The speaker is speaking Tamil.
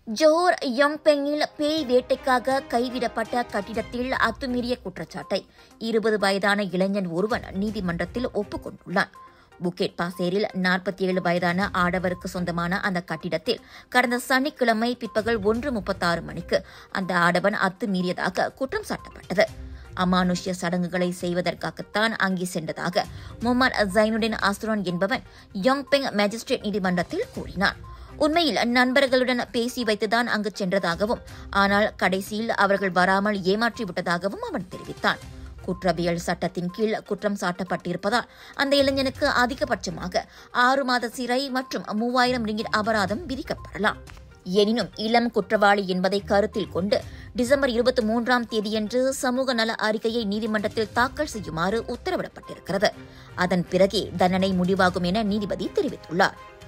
ஜோஹர் யோங் பெங்கில் பேய் வேட்டைக்காக கைவிடப்பட்ட கட்டிடத்தில் அத்துமீறிய குற்றச்சாட்டை 20 வயதான இளைஞன் ஒருவன் நீதிமன்றத்தில் ஒப்புக்கொண்டுள்ளான். புக்கெட் பாசேரில் 47 வயதான ஆடவருக்கு சொந்தமான அந்த கட்டிடத்தில் கடந்த சனிக்கிழமை பிற்பகல் 1:36 மணிக்கு அந்த ஆடவன் அத்துமீறியதாக குற்றம் சாட்டப்பட்டது. அமானுஷ்ய சடங்குகளை செய்வதற்காகத்தான் அங்கே சென்றதாக முகமது ஜைனுடின் அஸ்ரோன் என்பவன் யோங் பெங் மேஜிஸ்ட்ரேட் நீதிமன்றத்தில் கூறினான். உண்மையில் நண்பர்களுடன் பேசி வைத்துதான் அங்கு சென்றதாகவும், ஆனால் கடைசியில் அவர்கள் வராமல் ஏமாற்றிவிட்டதாகவும் அவன் தெரிவித்தான். குற்றவியல் சட்டத்தின் கீழ் குற்றம் சாட்டப்பட்டிருப்பதால் அந்த இளைஞனுக்கு அதிகபட்சமாக 6 மாத சிறை மற்றும் 3000 ரிங்கிட் அபராதம் விதிக்கப்படலாம். எனினும் இளம் குற்றவாளி என்பதை கருத்தில் கொண்டு டிசம்பர் 23ஆம் தேதியன்று சமூக நல அறிக்கையை நீதிமன்றத்தில் தாக்கல் செய்யுமாறு உத்தரவிடப்பட்டிருக்கிறது. அதன் பிறகே தண்டனை முடிவாகும் என நீதிபதி தெரிவித்துள்ளார்.